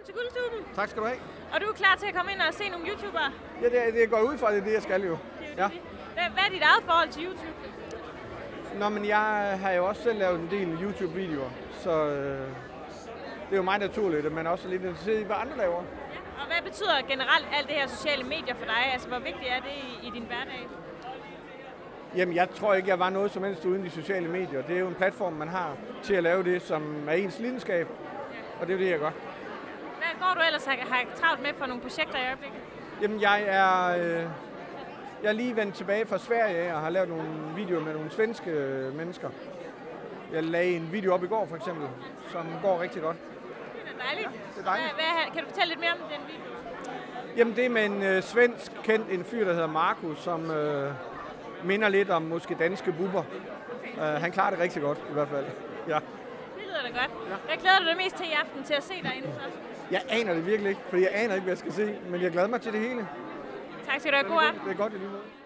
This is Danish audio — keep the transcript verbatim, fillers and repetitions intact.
velkommen til Guldtuben. Tak skal du have. Og du er klar til at komme ind og se nogle YouTubere? Ja, det, det går ud fra, det er det, jeg skal jo. Ja. Hvad, hvad er dit eget forhold til YouTube? Nå, men jeg har jo også selv lavet en del YouTube-videoer, så øh, det er jo meget naturligt, at man også er lidt interesseret i, hvad andre laver. Ja. Og hvad betyder generelt alt det her sociale medier for dig? Altså, hvor vigtigt er det i, i din hverdag? Jamen, jeg tror ikke, jeg var noget som helst uden de sociale medier. Det er jo en platform, man har til at lave det, som er ens lidenskab, og det er jo det, jeg gør. Hvad går du ellers har, har travlt med for nogle projekter i øjeblikket? Jamen, jeg er, øh, jeg er lige vendt tilbage fra Sverige og har lavet nogle videoer med nogle svenske øh, mennesker. Jeg lagde en video op i går, for eksempel, som går rigtig godt. Det er dejligt. Ja, det er dejligt. Hvad, hvad, kan du fortælle lidt mere om den video? Jamen, det er med en øh, svensk kendt, en fyr, der hedder Markus, som øh, minder lidt om måske danske Bubber. Uh, han klarer det rigtig godt, i hvert fald. Ja. Det lyder da godt. Ja. Hvad glæder du dig mest til i aften til at se derinde så? Jeg aner det virkelig ikke, for jeg aner ikke, hvad jeg skal se, men jeg glæder mig til det hele. Tak skal du have. God aften. Det er godt i lige måde.